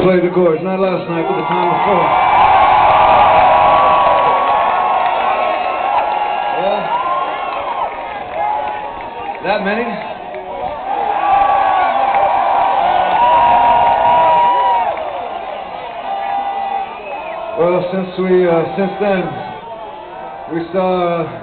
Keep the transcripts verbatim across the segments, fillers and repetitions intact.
Played the Gorge, not last night, but the time before. Yeah? That many? Well, since we, uh, since then, we saw, uh,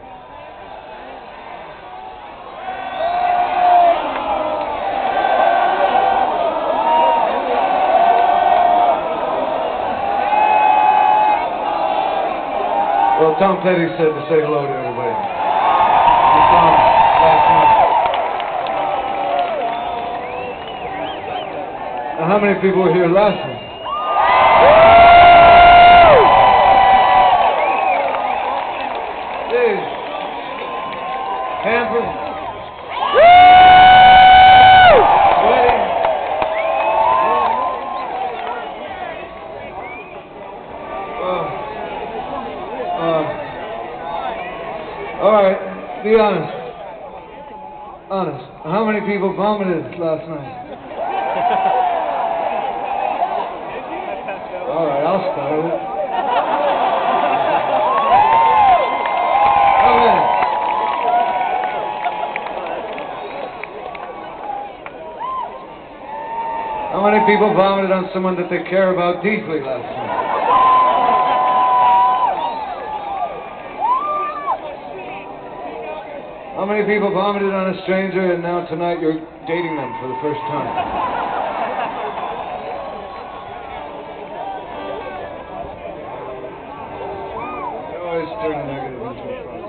well, Tom Petty said to say hello to everybody. We saw him last night. Now, how many people were here last night? Hey, Hanford. Sweaty. Uh, uh, all right, be honest. Honest. How many people vomited last night? All right, I'll start it. How many? How many people vomited on someone that they care about deeply last night? How many people vomited on a stranger and now tonight you're dating them for the first time? You always turn a negative into a positive.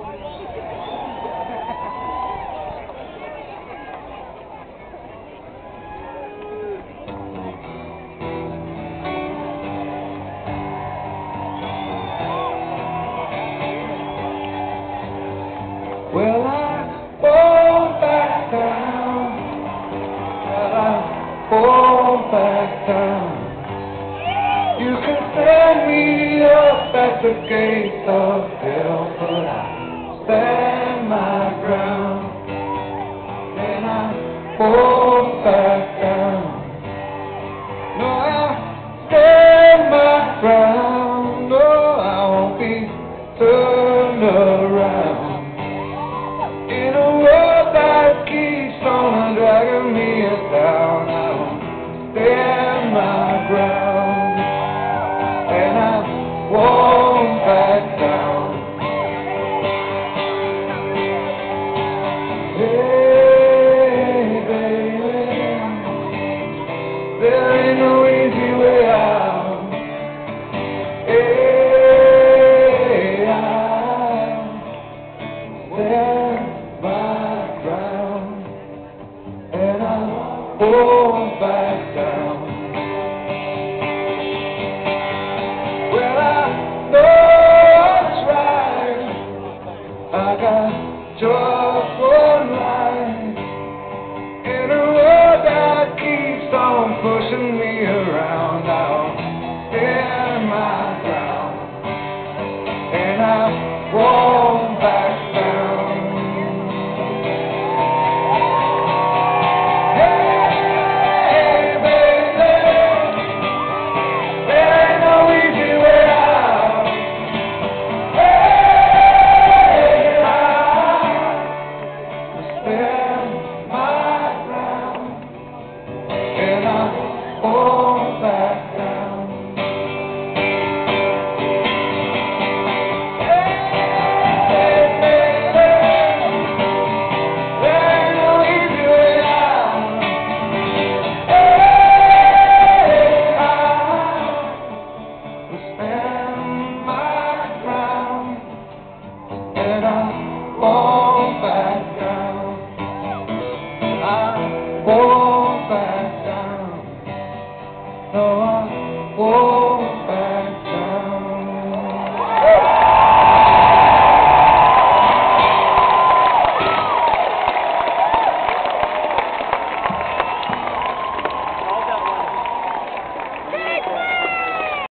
Well, I fall back down. Well, I fall back down. You can send me up at the gates of hell, but I stand my ground. Then I fall back down. No, I stand my ground. No, I won't be turned around. In a world that keeps on dragging me down, I won't stand my ground, and I won't back down. Hey, baby, there ain't no easy way